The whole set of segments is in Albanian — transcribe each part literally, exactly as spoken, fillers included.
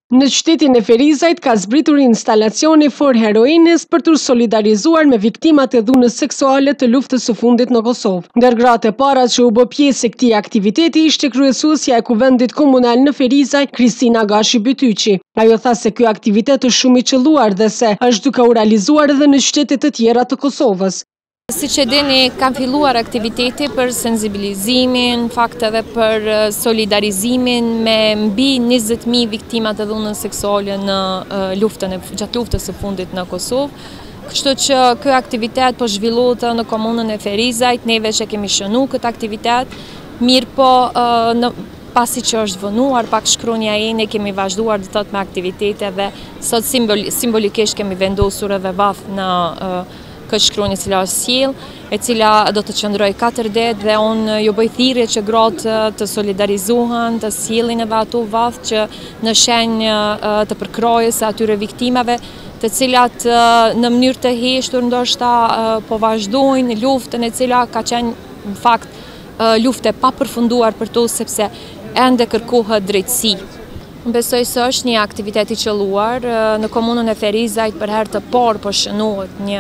Në qytetin e Ferizajt ka zbritur instalacioni For Heroines për t'u solidarizuar me viktimat e dhunës seksuale të luftës së fundit në Kosovë. Ndër gratë e para që u bë pjesë e këtij aktiviteti ishte kryesuesja e Kuvendit Komunal në Ferizaj, Kristina Gashi Bytyqi. Ajo tha se ky aktivitet është shumë i qelluar dhe se është duke u realizuar edhe në qytete të tjera të Kosovës. Siç e dini, kam filluar aktiviteti për sensibilizimin, fakt edhe për solidarizimin me mbi njëzet mijë viktimat e dhunës seksuale në luftën e gjatë luftës së fundit në Kosovë. Kështu që ky aktivitet po zhvillohet në komunën e Ferizajt, neve që kemi shënuar këtë aktivitet, mirë po në pasi që është vënuar pak shkronja e ne, kemi vazhduar dhe thot me aktivitete dhe sot simbol, simbolikisht kemi vendosur edhe vath në uh, këtë shkronjë e cila është sjell, e cila do të qëndroj katër ditë dhe unë ju bëj thirrje që gratë të solidarizohen, të sjellin edhe ato vath që në shenjë të përkrahjes së atyre viktimave, të cilat në mënyrë të heshtur ndoshta po vazhdojnë luftën e cila ka qenë në fakt luftë e papërfunduar për to sepse ende kërkohet drejtësi. Besoj se është një aktivitet i qelluar. Në komunën e Ferizajt për herë të parë po shënohet një,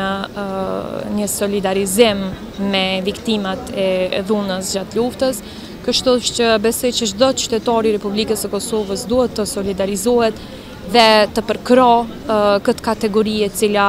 një solidarizim me viktimat e dhunës gjatë luftës. Kështu që besoj që çdo qytetar i Republikës së Kosovës duhet të solidarizohet dhe të përkrahë këtë kategori e cila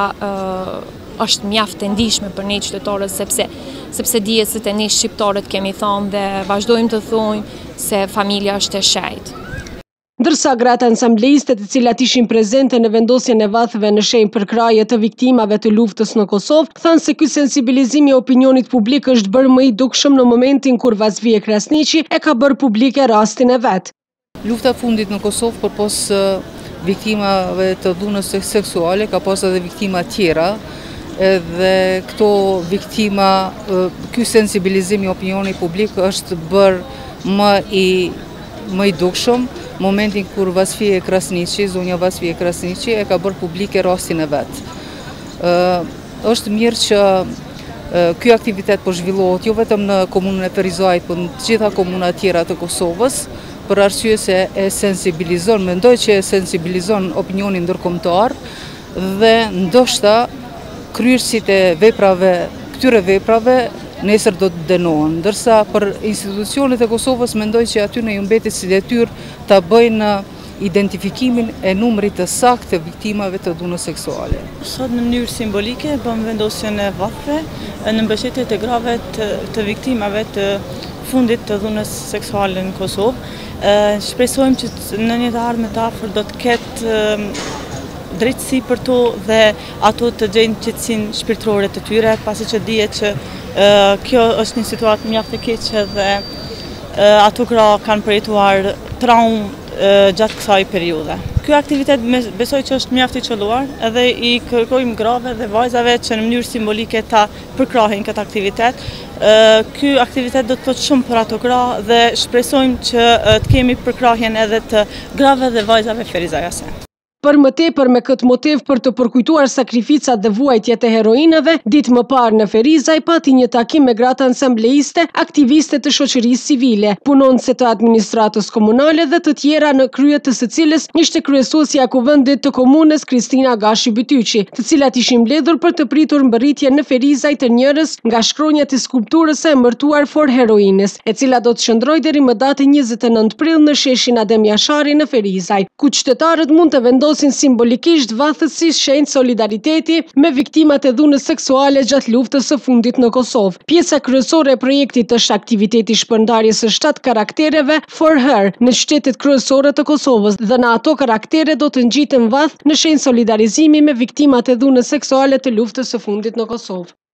është mjaft e ndihshme për ne qytetarët sepse sepse dihet se te ne shqiptarët kemi thënë dhe vazhdojmë të thojmë se familja është e shejtë. Ndërsa gratë ansambleiste të cilat ishin prezente në vendosjen e vathëve në shenjë përkrahje të viktimave të luftës në Kosovë, thanë se ky sensibilizim i opinionit publik është bërë më i dukshëm në momentin kur Vazvije Krasniqi e ka bërë publike rastin e vet. Lufta e fundit në Kosovë përpos viktimave të dhunës seksuale ka pas edhe viktima tjera, edhe këto viktima, ky sensibilizim i opinionit publik është bërë më i më i dukshëm momentin kur Vazvije Krasniqi, zonja Vazvije Krasniqi e ka bërë publike rastin e vet. Ë, është mirë që ky aktivitet po zhvillohet jo vetëm në komunën e Ferizajt, por në të gjitha komunat tjera të Kosovës, për arsye se e sensibilizon, mendoj që e sensibilizon opinionin ndërkombëtar dhe ndoshta kryerësit e veprave, këtyre veprave nesër do të dënohen, ndërsa për institucionet e Kosovës mendoj që aty në ju mbetet si detyrë ta bëjnë identifikimin e numrit të saktë të viktimave të dhunës seksuale. Sot në mënyrë simbolike bëm vendosjen e vathëve në mbështetje të grave të, të viktimave të fundit të dhunës seksuale në Kosovë. Shpresojmë që në një të ardhmen të afërt do të ketë drejtësi për to dhe ato të gjejnë qetësinë shpirtërore të tyre, pasi që dihet që Uh, kjo është një situatë mjaft e keqe dhe uh, ato gra kanë përjetuar traumë uh, gjatë kësaj periudhe. Ky aktivitet besoj që është mjaft i qelluar edhe i kërkojmë grave dhe vajzave që në mënyrë simbolike ta përkrahin këtë aktivitet. Uh, ky aktivitet do të thotë shumë për ato gra dhe shpresojmë që uh, të kemi përkrahjen edhe të grave dhe vajzave ferizajase. Për më tepër me këtë motiv për të përkujtuar sakrificat dhe vuajtjet e heroinëve, ditë më parë në Ferizaj pati një takim me gratë ansambleiste, aktiviste të shoqërisë civile, punonëse të administratës komunale dhe të tjera në krye të së cilës ishte kryesuesja e Kuvendit të Komunës Kristina Gashi Bytyqi, të cilat ishin mbledhur për të pritur mbërritjen në Ferizaj të njërës nga shkronjat e skulpturës së emërtuar For Heroines, e cila do të qëndrojë deri më datën njëzet e nëntë prill në sheshin Adem Jashari në Ferizaj, ku qytetarët mund të vendosin simbolikisht vathët si shenjë solidariteti me viktimat e dhunës seksuale gjatë luftës së fundit në Kosovë. Pjesa kryesore e projektit është aktiviteti shpërndarjes së shtatë karaktereve For Her në qytetet kryesore të Kosovës dhe në ato karaktere do të ngjiten vath në shenjë solidarizimi me viktimat e dhunës seksuale të luftës së fundit në Kosovë.